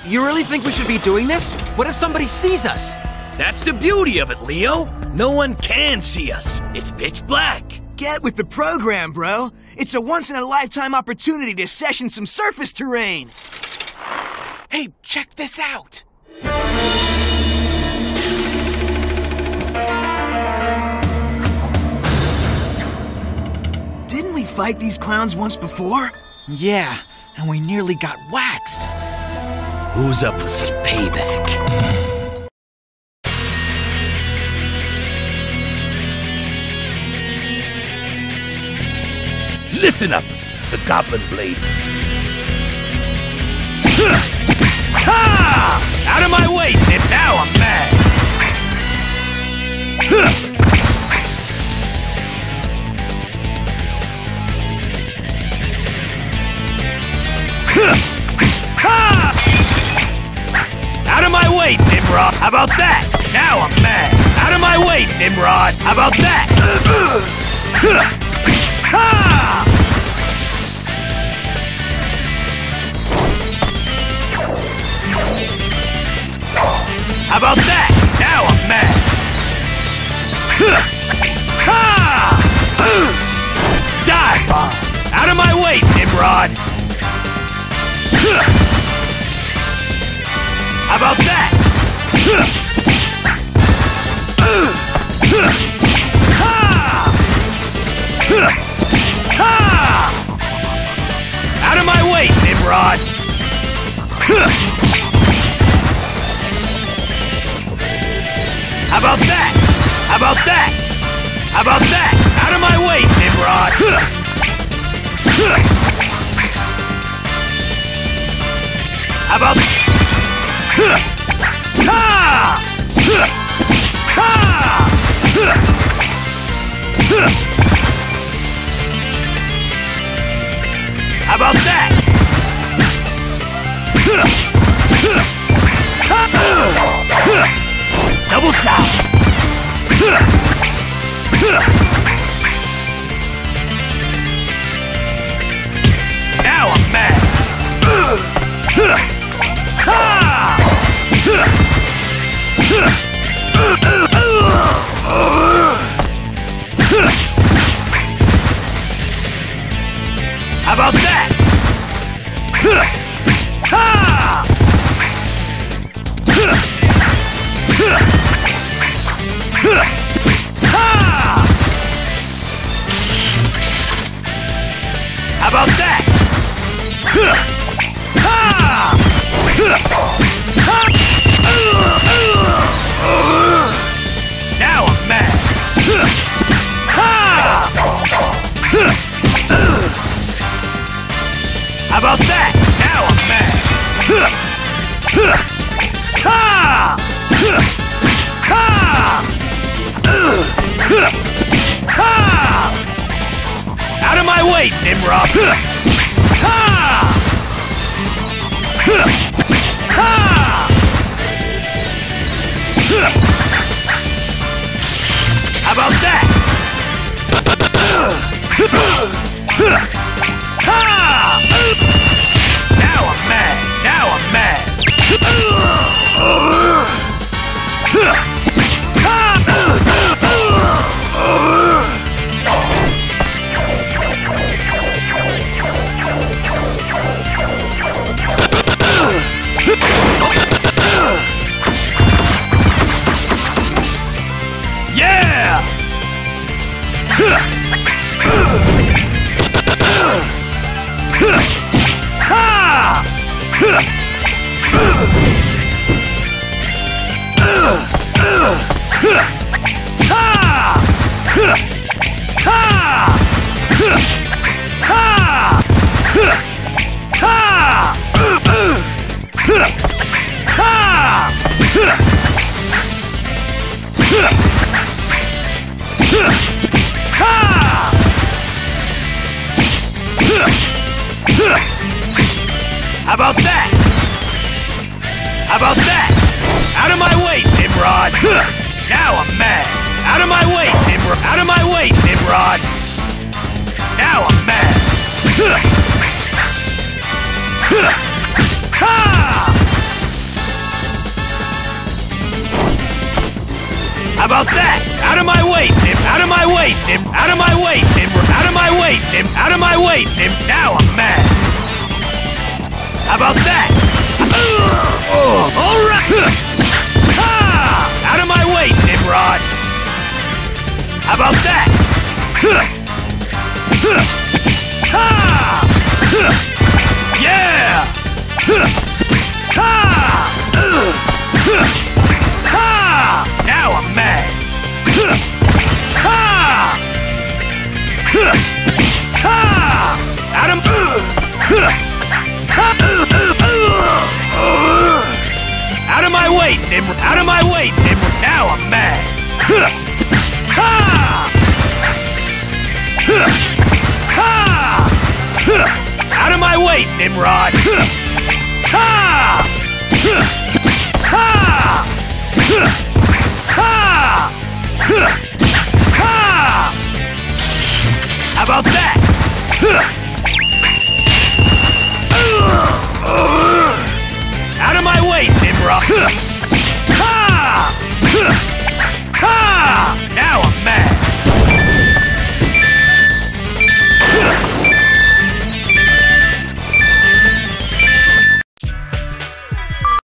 You really think we should be doing this? What if somebody sees us? That's the beauty of it, Leo. No one can see us. It's pitch black. Get with the program, bro. It's a once-in-a-lifetime opportunity to session some surface terrain. Hey, check this out. Didn't we fight these clowns once before? Yeah, and we nearly got waxed. Who's up for some payback? Listen up, the Goblin Blade. Ha! Out of my way, and now I'm mad. Ha! Out of my way, Nimrod. How about that? Now I'm mad. Out of my way, Nimrod. How about that? Ha! How about that? Now I'm mad. Ha! Die bomb! Out of my way, Nimrod. How about that? Ha! Out of my way, Nimrod! How about that? How about that? How about that? Out of my way, Nimrod! How about... Ha! Ha! How about that? Double shot! Now I'm mad! How about that? How about that? Now I'm mad. How about that? Now I'm mad. Out of my way, Nimrod! How about that? Now I'm mad! Now I'm mad! Yeah! How about that? How about that? Out of my way, Nimrod! Now I'm mad! Out of my way, Nimrod! Out of my way, Nimrod! Now I'm mad! way, Nim! Out of my way, Nim! Out of my way, Nim! Out of my way, Nim! Now I'm mad! How about that? Alright! Ha! Out of my way, Nimrod! How about that? Ha! Yeah! Ha! Ha! Now I'm mad! Ha! Ha! Out of out of my way, Nimrod! Out of my way, Nimrod! Now I'm mad! Ha! Ha! Out of my way, Nimrod! Ha! Ha!